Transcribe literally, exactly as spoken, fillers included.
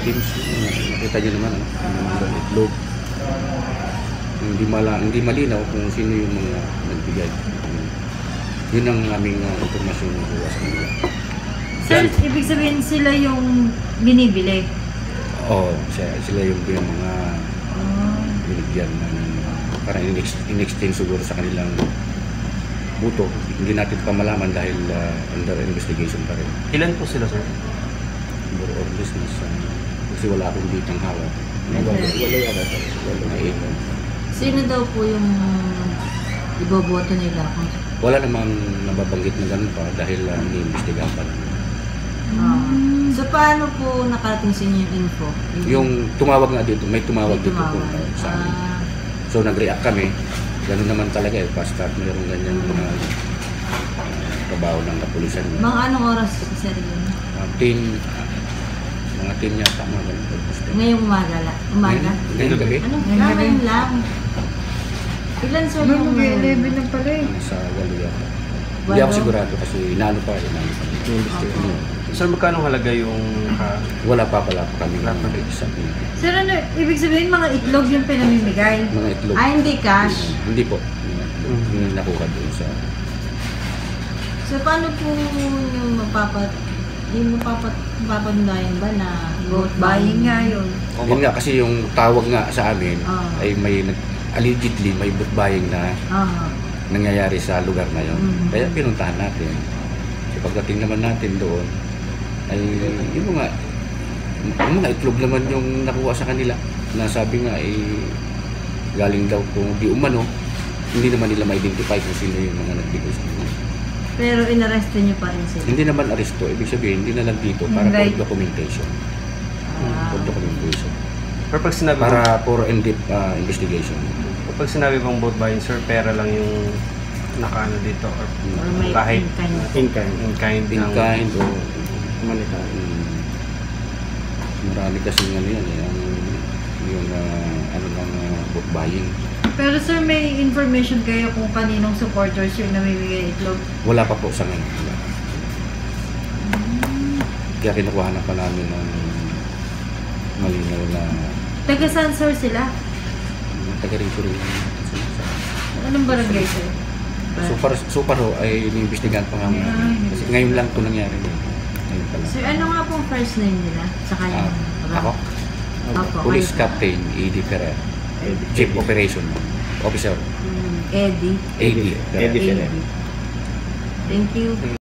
victims, nakita nyo naman, ano, mga itlog. Hindi, mala, hindi malinaw kung sino yung mga nagbigay. Yun ang aming uh, informasyon na buwa sa kanila. Sir, ibig sabihin sila yung binibili? Oo, oh, sila yung, yung mga uh, binigyan ng parang in-exchange siguro sa kanilang buto. Hindi natin pa malaman dahil uh, under investigation pa rin. Ilan po sila, sir? More or less, nasa, kasi wala akong ditang hawak. Wala, wala yata. Wala na eight. Sino daw po yung iboboto nila? Wala namang nababanggit na ganun pa dahil uh, ni-investigahan pa lang. Uh, so paano po nakarating sa inyo yung info? Yung, yung tumawag nga dito, may tumawag, may tumawag. dito po sa amin. Ah. So nag-react kami, ganun naman talaga eh, basta mayroong ganyan mga uh, trabaho ng kapulisan. Mga anong oras sir yun? Uh, tin, uh, mga tin yata mga ganun. Ngayong umaga lang? Umaga? Ngayong gabi? Ano? Ngayon lang. Ilan sir yung mga eleven na pala eh? Sa walo yata. Hindi ako sigurado kasi inaano pa, inaano pa. Okay. Sir, magkano halaga yung... Uh, wala pa pala pa kami. Wala pa rin isa. Sir, ano, ibig sabihin mga itlog yung pinamimigay? Mga itlog. Ah, hindi cash? Hindi, hindi po. Hindi mm-hmm. nakuha doon sa... So, paano po yung mapapat... Yung mapapat... mapapandayan ba na vote buying nga yun? Yun nga, kasi yung tawag nga sa amin uh -huh. ay may... allegedly may vote buying na uh -huh. nangyayari sa lugar na yun. Mm-hmm. Kaya pinuntahan natin. So, pagdating naman natin doon, ay yung mga yung mga itlog naman yung nakuha sa kanila na sabi nga ay galing daw kung di umano, hindi naman nila ma-identify kung sino yung mga nagbigay sa kanila. Pero inaresto niyo pa rin sila? Hindi naman aresto, ibig sabihin hindi na lang dito para right. for documentation. Ah. For documentation. Pero pag sinabi para bang, for in-depth uh, investigation. Pag sinabi bang vote buying, sir, pera lang yung nakaano dito or, or may kahit in kind in kind in kind o manita. Marami kasi ano yan eh, ang, yung uh, ano ng uh, vote buying. Pero sir, may information kayo kung kaninong supporters yung namimigay itlog? Wala pa po sa ngayon. Hmm. Kaya kinukuha na pa namin ng malinaw na... Taga saan sir sila? Taga rito rin. Anong barangay sir? Super, super ho ay iniimbestigahan pa nga namin. Kasi ngayon lang ito nangyari. Ngayon pa lang. Sir, ano nga pong first name nila? Sa kanya? Uh, ako? Ako? Police Captain Eddie Ferrer. Chief Operation Officer. Mm, Eddie. Eddie. Eddie. Thank you.